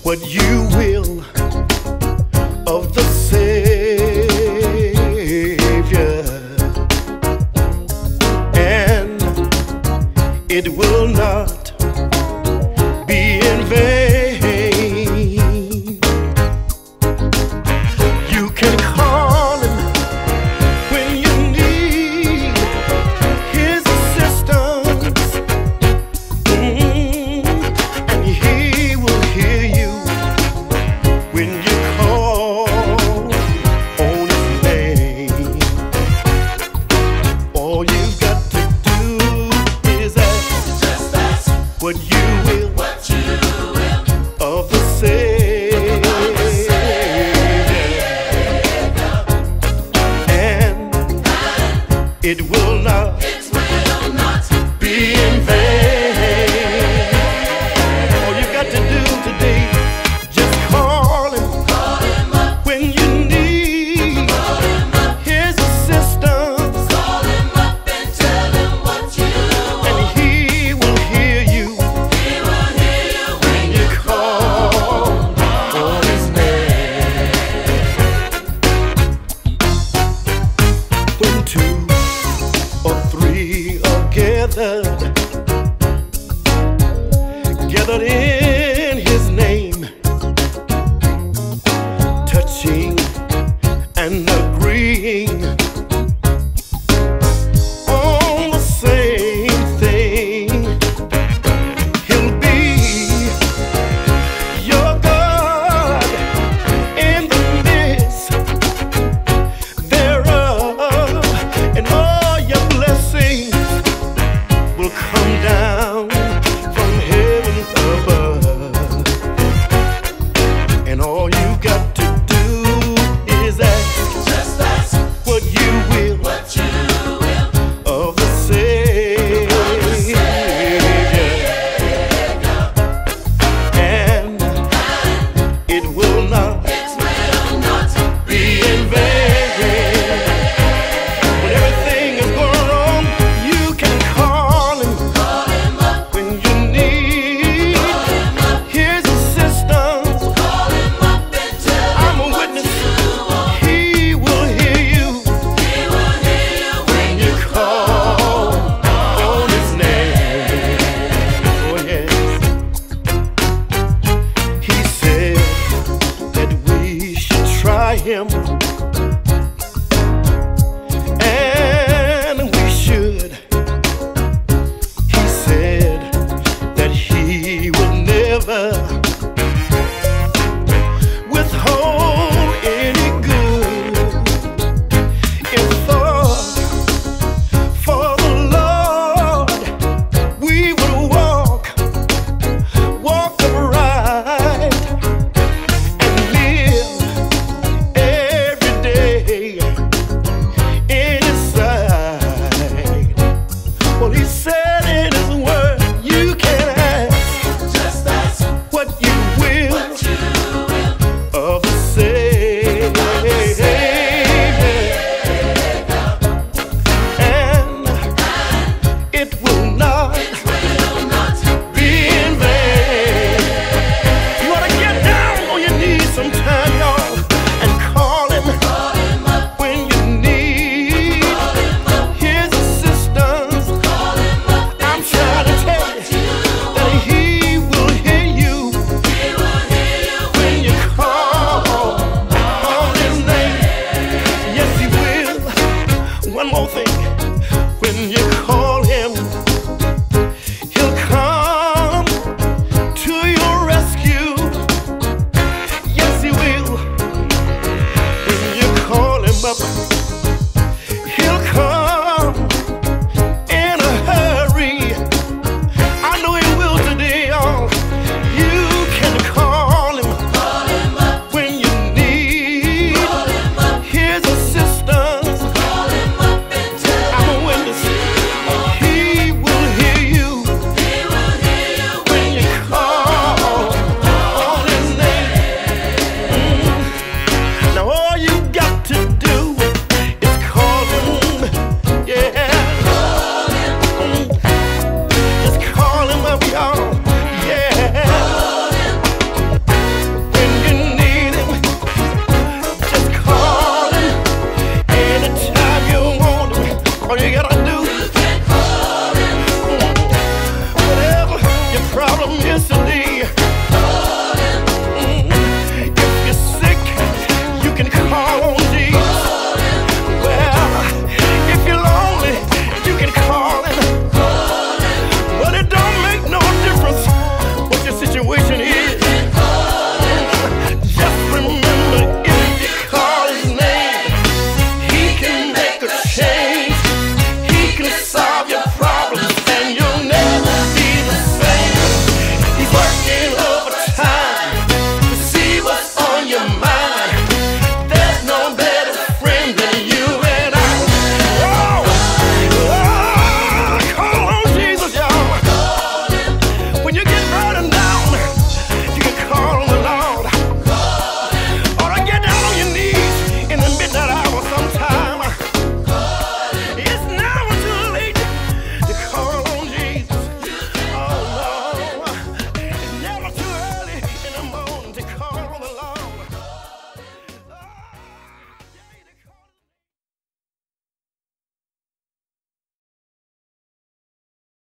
what you will of the Savior, and it will not be in vain. You can call him when you need his assistance, and he will hear you when you call on his name. All you've got to do is ask, just ask what you will of the Savior, and it will not be in vain. All you got to do today, just call him when you need his assistance, and he will hear you when you call on his name. When two or three are gathered in his name, touching and agreeing on the same thing, he'll be your God in the midst thereof, and all your blessings will come down from heaven above. And all you got to do is ask what you will of the Savior, and it will not be in vain. When everything is going wrong, you can call him when you need his assistance. I'm a witness, he will hear you when you call on his name. Oh yes, he said that we should try him, and we should. He said that he would never